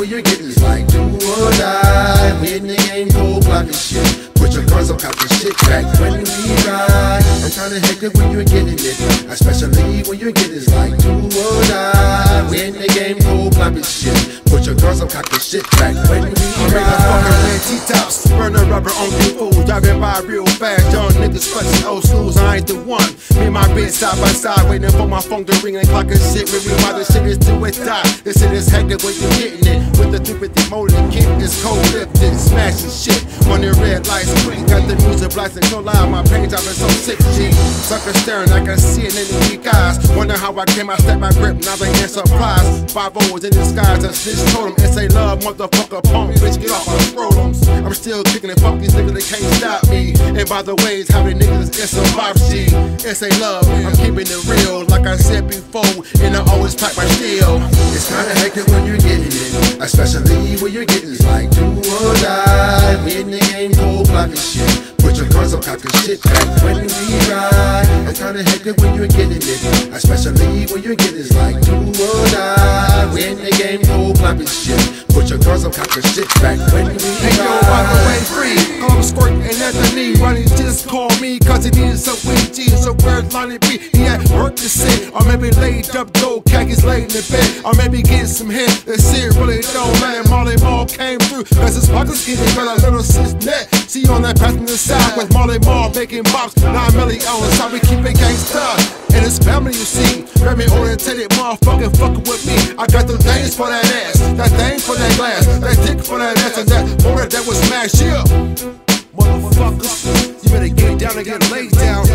when you're getting is like do or die. We in the game, cold block and shit. Put your guns up, cock the shit back when we ride. I'm kinda hectic when you're getting it, especially when you're getting is like do or die. We in the game, cold block and shit. Put your guns up, cock the shit back when we ride. Fucking red T-tops, burn the rubber on you fools. Driving by real fast, young niggas flexing old schools. I ain't the one. Me and my bitch side by side, waiting for my phone to ring and clock and shit. With me while the shit is do it die. This shit is hectic when you getting it. With the 350 motor, the kick is cold lifted, smashing shit. On the red lights, quick, got the music blasting so loud, my pain dropping so sick. G, sucker staring, I can see it in the weak eyes. Wonder how I came, I stepped my grip, now they in supplies. 5 O's in disguise, and snitch told them, it's a love, motherfucker, punk, bitch, get off my scrolums. I'm still kicking it, fuck these niggas, they can't stop me. And by the ways, how many niggas it's a 5G. It's a love, I'm keeping it real, like I said before, and I always pack my steel. It's kinda hectic when you're getting it, especially when you're getting it's like do or die. We in the game, cold block and shit. Put your guns up, cock the shit back when we ride. It's kinda hectic when you're getting it, especially when you're getting it's like do or die. We in the game, cold block and shit. Put your guns up, cock the shit back when we ride. Hey yo, by the way, free. Call him Squirt and Anthony. Ronnie just called me cause he needed some weed G. So where's Lonnie B? He had work to say, or maybe laid up gold khakis laid in the bed, or maybe getting some head. That shit really don't matter. Marley Marl came through cause his pockets getting got a little sis net. See on that passenger side with Marley Marl making bops. 9 million on the side, we keep it gangsta. And his family, you see, very orientated motherfucking fucking with me. I got them things for that ass, that thing for that glass, that dick for that ass, and that motor that was smashed. Yeah, motherfuckers, you better get down and get laid down.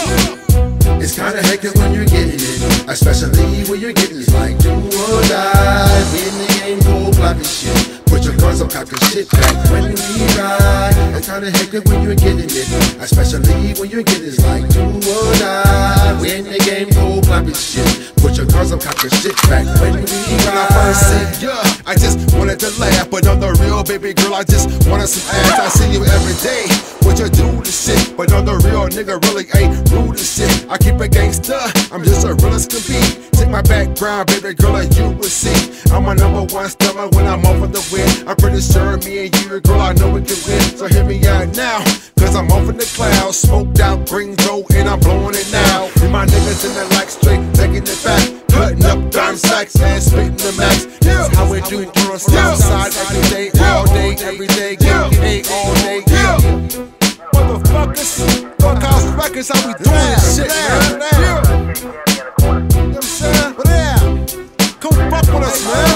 Yeah. It's kinda hectic when you're getting it, especially when you're getting it's like do or die. We in the game, cold block and shit. Put your guns up, cock the shit back when we ride. It's kinda hectic when you're getting it, especially when you're getting it's like do or die. We in the game, cold block and shit. Put your guns up, cock the shit back when we ride. When I first said yeah, I just wanted to laugh, but on the real baby girl, I just wanted some ass. I see you every day, what you do to shit, but on the real nigga really ain't rude as shit. I keep it gangsta, I'm just a real as can be. Take my background, baby girl, like you will see. I'm a #1 stunner when I'm off of the win. I'm pretty sure me and you, girl, I know we can win. So hear me out now, cause I'm off in the clouds. Smoked out, green dough, and I'm blowing it now. And my niggas in the like straight, taking it back. Cutting up dime sacks and spitting the max. That's how we do it on the south side every day, all day, every day. Get paid all day, yeah. Motherfuckers, Fuckhouse Records, how we doing this shit, man? You know what I'm saying? But yeah, come fuck with us, man.